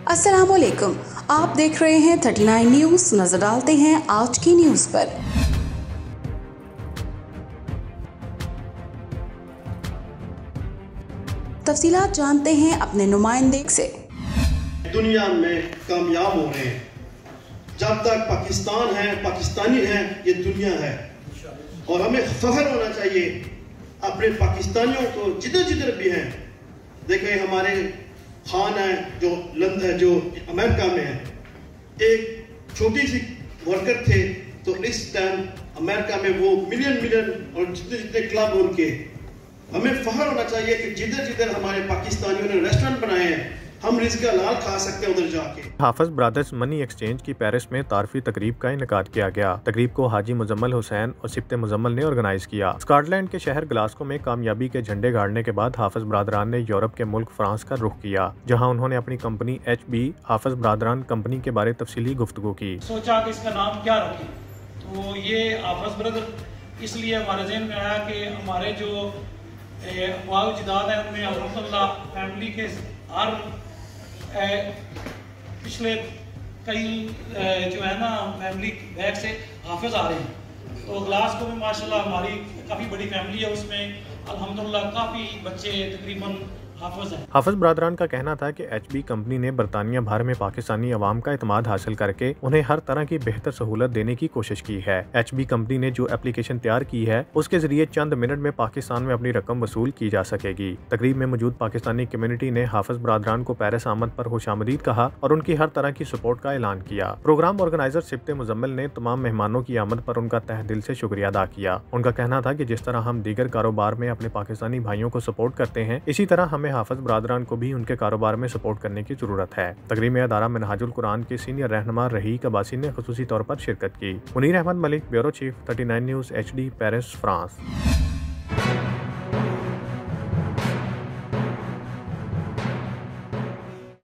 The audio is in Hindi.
अस्सलामुअलैकुम, आप देख रहे हैं 39 न्यूज़। नजर डालते हैं आज की न्यूज़ पर। तफसीलात जानते हैं अपने नुमाइंदे से। दुनिया में कामयाब हो रहे हैं। जब तक पाकिस्तान है, पाकिस्तानी है, ये दुनिया है और हमें फख्र होना चाहिए अपने पाकिस्तानियों को जिधर जिधर भी हैं। देखें, हमारे खान है जो लंदन, जो अमेरिका में है, एक छोटी सी वर्कर थे, तो इस टाइम अमेरिका में वो मिलियन और जितने जितने क्लब उनके, हमें फख्र होना चाहिए कि जिधर जिधर हमारे पाकिस्तानियों ने रेस्टोरेंट बनाए हैं, हम रिज़्क़ हलाल खा सकते हैं उधर जाके। हाफिज ब्रदर्स मनी एक्सचेंज की पेरिस में तारफी तकरीब का इनेकाद किया गया। तकरीब को हाजी मुजम्मल हुसैन और सिप्ते मुजम्मल ने ऑर्गेनाइज किया। स्कॉटलैंड के शहर ग्लासगो में कामयाबी के झंडे गाड़ने के बाद हाफिज ब्रादरान ने यूरोप के मुल्क फ्रांस का रुख किया, जहाँ उन्होंने अपनी कंपनी HB हाफिज ब्रादरान कंपनी के बारे तफसीली गुफ्तगू की। सोचा कि इसका नाम क्या रखें, तो ये हाफिज ब्रदर इसलिए हमारे जहन में आया कि हमारे जो जिदाद है उनमें अल्हम्दुलिल्लाह फैमिली के हर पिछले कई जो है ना फैमिली बैक से हाफिज आ रहे हैं। तो ग्लासगो में माशाल्लाह हमारी काफ़ी बड़ी फैमिली है, उसमें अल्हम्दुलिल्लाह काफ़ी बच्चे तकरीबन हाफिज हैं। हाफिज ब्रादरान का कहना था कि HB कंपनी ने बरतानिया भर में पाकिस्तानी अवाम का इत्मीनान हासिल करके उन्हें हर तरह की बेहतर सहूलत देने की कोशिश की है। HB कंपनी ने जो एप्लीकेशन तैयार की है, उसके जरिए चंद मिनट में पाकिस्तान में अपनी रकम वसूल की जा सकेगी। तकरीब में मौजूद पाकिस्तानी कम्युनिटी ने हाफिज ब्रादरान को पेरिस आमद पर खुशामदीद कहा और उनकी हर तरह की सपोर्ट का ऐलान किया। प्रोग्राम ऑर्गेनाइजर सिप्ते मुजम्मल ने तमाम मेहमानों की आमद पर उनका तहे दिल से शुक्रिया अदा किया। उनका कहना था कि जिस तरह हम दीगर कारोबार में अपने पाकिस्तानी भाइयों को सपोर्ट करते हैं, इसी तरह हमें हाफिज ब्रादरान को भी उनके कारोबार में सपोर्ट करने की जरूरत है। तकरीब में अदारा मिनहाजुल कुरान के सीनियर रहनुमा रहीक अब्बासी ने खुसूसी तौर पर शिरकत की। Munir Ahmed Malik, bureau chief, 39 news HD, Paris, France.